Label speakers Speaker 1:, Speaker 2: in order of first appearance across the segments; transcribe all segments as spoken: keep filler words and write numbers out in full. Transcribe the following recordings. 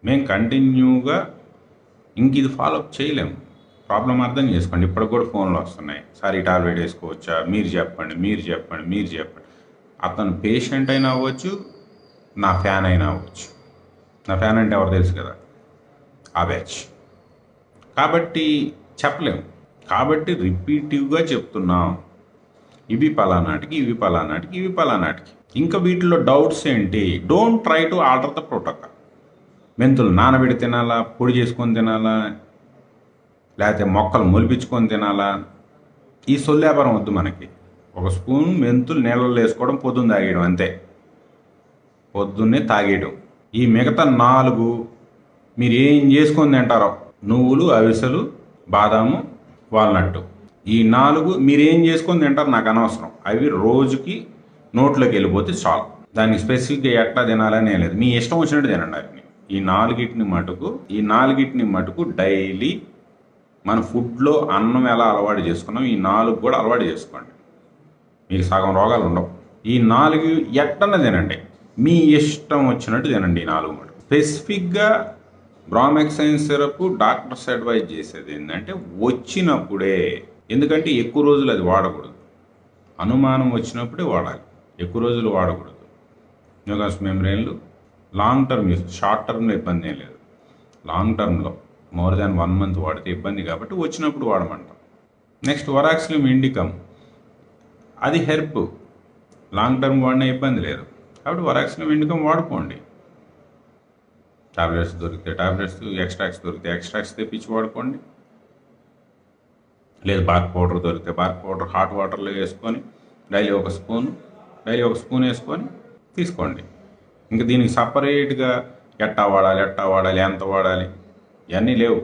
Speaker 1: మేము కంటిన్యూగా ఇంక ఇది ఫాలోఅప్ చేయలేము. ప్రాబ్లం అర్థం చేసుకోండి. ఇప్పటికి కూడా ఫోన్లు వస్తున్నాయి, సార్ ఈ టాబ్లెట్ వేసుకోవచ్చా, మీరు చెప్పండి మీరు చెప్పండి మీరు చెప్పండి. అతను పేషెంట్ అయినా అవ్వచ్చు, నా ఫ్యాన్ అయినా అవ్వచ్చు. నా ఫ్యాన్ అంటే ఎవరు తెలుసు కదా, ఆ బ్యాచ్. కాబట్టి చెప్పలేము. కాబట్టి రిపీటివ్గా చెప్తున్నాం, ఇవి పలానాటికి ఇవి పలానాటికి ఇవి పలానాటికి. ఇంకా వీటిలో డౌట్స్ ఏంటి? Don't try to alter the protocol. మెంతులు నానబెడి తినాలా, పొడి చేసుకొని తినాలా, లేకపోతే మొక్కలు మొలిపించుకొని తినాలా, ఈ సొల్లేపరం వద్దు మనకి. ఒక స్పూన్ మెంతులు నీళ్ళలో వేసుకోవడం, పొద్దున్న తాగేయడం, అంతే. పొద్దున్నే తాగేయడం. ఈ మిగతా నాలుగు మీరు ఏం చేసుకొని తింటారో, నువ్వులు, అవిసెలు, బాదాము, వాల్నట్టు, ఈ నాలుగు మీరు ఏం చేసుకొని తింటారు నాకు అనవసరం. అవి రోజుకి నోట్లోకి వెళ్ళిపోతే చాలు. దానికి స్పెసిఫిక్గా ఎట్లా తినాలనే లేదు, మీ ఇష్టం వచ్చినట్టు తినండి. వాటిని ఈ నాలుగిటిని మటుకు ఈ నాలుగిటిని మటుకు డైలీ మన ఫుడ్లో అన్నం ఎలా అలవాటు చేసుకున్నాం, ఈ నాలుగు కూడా అలవాటు చేసుకోండి. మీకు సగం రోగాలు ఉండవు. ఈ నాలుగు ఎట్టన తినండి, మీ ఇష్టం వచ్చినట్టు తినండి. ఈ నాలుగు మటుకు స్పెసిఫిక్గా బ్రామెక్సైన్ సిరప్ డాక్టర్స్ అడ్వైజ్ చేసేది ఏంటంటే వచ్చినప్పుడే. ఎందుకంటే ఎక్కువ రోజులు అది వాడకూడదు, అనుమానం వచ్చినప్పుడే వాడాలి, ఎక్కువ రోజులు వాడకూడదు. న్యూకాస్ మెమ్బ్రెయిన్లు లాంగ్ టర్మ్ యూస్, షార్ట్ టర్మ్లో ఇబ్బంది ఏం లేదు. లాంగ్ టర్మ్లో మోర్ దాన్ వన్ మంత్ వాడితే ఇబ్బంది, కాబట్టి వచ్చినప్పుడు వాడమంటాం. నెక్స్ట్ వరాక్సిలియం ఇండికమ్, అది హెర్బ్, లాంగ్ టర్మ్ వాడినా ఇబ్బంది లేదు, కాబట్టి వరాక్సిలియం ఇండికమ్ వాడుకోండి. టాబ్లెట్స్ దొరికితే టాబ్లెట్స్, ఎక్స్ట్రాక్ట్స్ దొరికితే ఎక్స్ట్రాక్ట్స్ తెప్పించి వాడుకోండి. లేదు బార్క్ పౌడర్ దొరికితే బార్క్ పౌడర్ హాట్ వాటర్లో వేసుకొని డైలీ ఒక స్పూన్ డైలీ ఒక స్పూన్ వేసుకొని తీసుకోండి. ఇంకా దీనికి సపరేట్గా ఎట్టా వాడాలి ఎట్టా వాడాలి ఎంత వాడాలి ఇవన్నీ లేవు.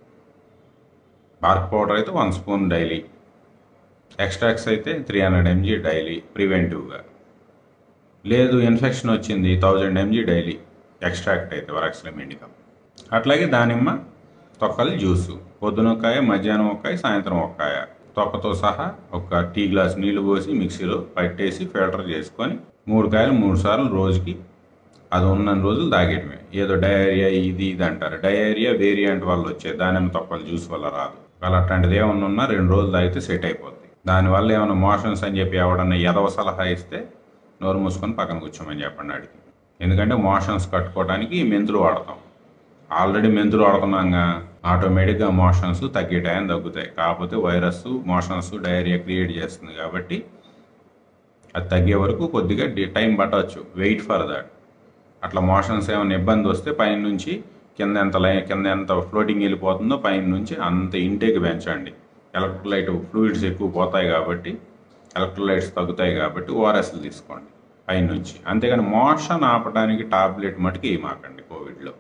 Speaker 1: బార్క్ పౌడర్ అయితే వన్ స్పూన్ డైలీ, ఎక్స్ట్రాక్ట్స్ అయితే త్రీ హండ్రెడ్ ఎంజీ డైలీ ప్రివెంటివ్గా. లేదు ఇన్ఫెక్షన్ వచ్చింది థౌజండ్ ఎంజీ డైలీ ఎక్స్ట్రాక్ట్ అయితే వరాక్సిలియం ఇండికమ్. అట్లాగే దానిమ్మ తొక్కలు జ్యూసు, పొద్దున ఒక్కాయ, మధ్యాహ్నం ఒక్కాయ, సాయంత్రం ఒక్కాయ, తొక్కతో సహా ఒక టీ గ్లాస్ నీళ్లు పోసి మిక్సీలో పట్టేసి ఫిల్టర్ చేసుకొని మూడు కాయలు మూడు సార్లు రోజుకి, అది ఉన్న రోజులు తాగేయడమే. ఏదో డయేరియా ఇది ఇది అంటారు, డయేరియా వేరియంట్ వల్ల వచ్చే దానిమ్మ తొక్కల జ్యూస్ వల్ల రాదు. వాళ్ళు అట్లాంటిది ఏమన్నా ఉన్నా రెండు రోజులు తాగితే సెట్ అయిపోద్ది. దానివల్ల ఏమైనా మోషన్స్ అని చెప్పి ఎవడన్నా ఎదవ సలహా ఇస్తే నోరు మూసుకొని పక్కన కూర్చోమని చెప్పండి అడిగి. ఎందుకంటే మోషన్స్ కట్టుకోవడానికి మెంతులు వాడతాం. ఆల్రెడీ మెంతులు వాడుతున్నాగా, ఆటోమేటిక్గా మోషన్స్ తగ్గే టైం తగ్గుతాయి. కాకపోతే వైరస్ మోషన్స్ డయేరియా క్రియేట్ చేస్తుంది, కాబట్టి అది తగ్గే వరకు కొద్దిగా టైం పట్టవచ్చు. Wait for that. అట్లా మోషన్స్ ఏమైనా ఇబ్బంది వస్తే పైన నుంచి కింద ఎంత లై కింద ఎంత ఫ్లోటింగ్ వెళ్ళిపోతుందో పైన నుంచి అంత ఇంటేక్ పెంచండి. ఎలక్ట్రోలైట్ ఫ్లూయిడ్స్ ఎక్కువ పోతాయి కాబట్టి, ఎలక్ట్రోలైట్స్ తగ్గుతాయి కాబట్టి ఓఆర్ఎస్లు తీసుకోండి పైన నుంచి. అంతేగాని మోషన్ ఆపడానికి టాబ్లెట్ మటుకు వేయమాకండి. కోవిడ్లో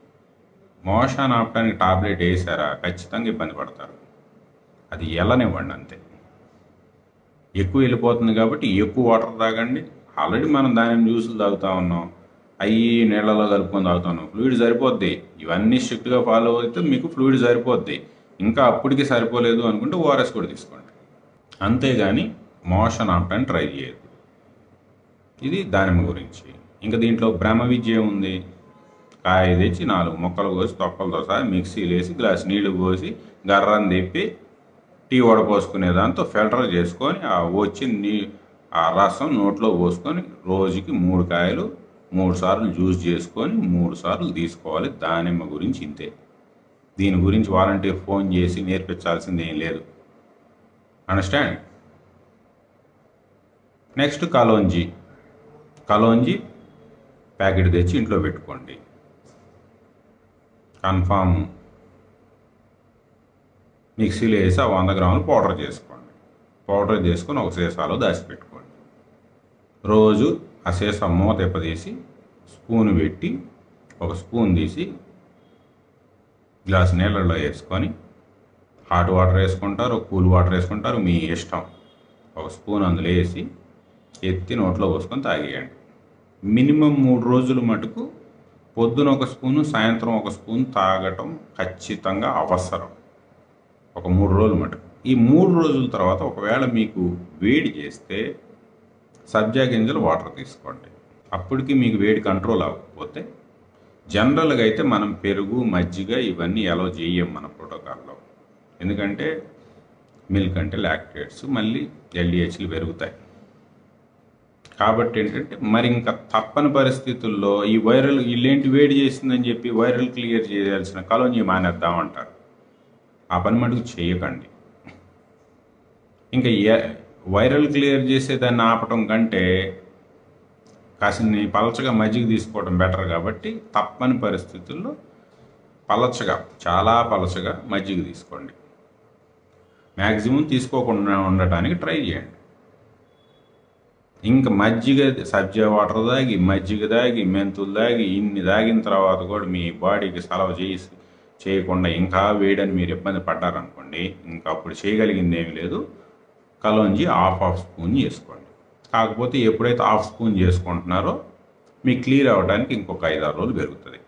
Speaker 1: మోషన్ ఆపడానికి టాబ్లెట్ వేసారా ఖచ్చితంగా ఇబ్బంది పడతారు. అది వెళ్ళనివ్వండి అంతే. ఎక్కువ వెళ్ళిపోతుంది కాబట్టి ఎక్కువ వాటర్ తాగండి. ఆల్రెడీ మనం దానిమ్మ జ్యూసులు తాగుతూ ఉన్నాం, అవి నీళ్ళలో కలుపుకొని తాగుతున్నాం, ఫ్లూయిడ్ సరిపోద్ది. ఇవన్నీ స్ట్రిక్ట్గా ఫాలో అయితే మీకు ఫ్లూయిడ్ సరిపోద్ది. ఇంకా అప్పటికి సరిపోలేదు అనుకుంటే ఓఆర్ఎస్ కూడా తీసుకోండి. అంతేగాని మోషన్ ఆపడానికి ట్రై చేయదు. ఇది దానిమ్మ గురించి. ఇంకా దీంట్లో బ్రహ్మ విద్య ఉంది. కాయ తెచ్చి నాలుగు మొక్కలు కోసి తొక్కలతో సహా మిక్సీలు వేసి గ్లాస్ నీళ్లు పోసి గర్రాన్ని తిప్పి టీ వడపోసుకునే దాంతో ఫిల్టర్ చేసుకొని ఆ వచ్చి నీ ఆ రసం నోట్లో పోసుకొని రోజుకి మూడు కాయలు మూడు సార్లు జ్యూస్ చేసుకొని మూడు సార్లు తీసుకోవాలి. దానిమ్మ గురించి ఇంతే. దీని గురించి వాలంటీర్ ఫోన్ చేసి నేర్పించాల్సింది ఏం లేదు. Understand? Next kalonji. Kalonji packet తెచ్చి ఇంట్లో పెట్టుకోండి. కన్ఫామ్ మిక్సీలో వేసి ఆ వంద గ్రాములు పౌడర్ చేసుకోండి. పౌడర్ చేసుకొని ఒక సీసాలో దాచిపెట్టుకోండి. రోజు ఆ సీసా మూత ఎప్పదీసి స్పూన్ పెట్టి ఒక స్పూన్ తీసి గ్లాస్ నీళ్ళల్లో వేసుకొని, హాట్ వాటర్ వేసుకుంటారు, కూల్ వాటర్ వేసుకుంటారు, మీ ఇష్టం. ఒక స్పూన్ అందులో వేసి ఎత్తి నోట్లో పోసుకొని తాగేయండి. మినిమం మూడు రోజులు మటుకు పొద్దున ఒక స్పూను, సాయంత్రం ఒక స్పూన్ తాగటం ఖచ్చితంగా అవసరం. ఒక మూడు రోజులు మటుకు. ఈ మూడు రోజుల తర్వాత ఒకవేళ మీకు వేడి చేస్తే సబ్జా గింజలు వాటర్ తీసుకోండి. అప్పటికి మీకు వేడి కంట్రోల్ అవ్వకపోతే జనరల్గా అయితే మనం పెరుగు మజ్జిగ ఇవన్నీ అలౌ చేయం మన ప్రోటోకాల్లో. ఎందుకంటే మిల్క్ అంటే లాక్టేట్స్ మళ్ళీ ఎల్డిహెచ్లు పెరుగుతాయి. కాబట్టి ఏంటంటే మరి ఇంకా తప్పని పరిస్థితుల్లో ఈ వైరల్ వీళ్ళేంటి వేడి చేసిందని చెప్పి వైరల్ క్లియర్ చేయాల్సిన కలోంజీ మానేద్దామంటారు. ఆ పని మటుకు చేయకండి. ఇంకా వైరల్ క్లియర్ చేసేదాన్ని ఆపటం కంటే కాసిన్ని పలచగా మజ్జిగ తీసుకోవడం బెటర్. కాబట్టి తప్పని పరిస్థితుల్లో పలచగా, చాలా పలచగా మజ్జిగ తీసుకోండి. మ్యాక్సిమం తీసుకోకుండా ఉండటానికి ట్రై చేయండి. ఇంకా మజ్జిగ సబ్జా వాటర్ తాగి, మజ్జిగ తాగి, మెంతులు తాగి ఇన్ని తాగిన తర్వాత కూడా మీ బాడీకి సలవ చేసి చేయకుండా ఇంకా వేడని మీరు ఇబ్బంది పడ్డారనుకోండి, ఇంకా అప్పుడు చేయగలిగింది ఏమీ లేదు. కలోంజీ హాఫ్ హాఫ్ స్పూన్ చేసుకోండి. కాకపోతే ఎప్పుడైతే హాఫ్ స్పూన్ చేసుకుంటున్నారో మీకు క్లియర్ అవ్వడానికి ఇంకొక ఐదు ఆరు రోజులు పెరుగుతుంది.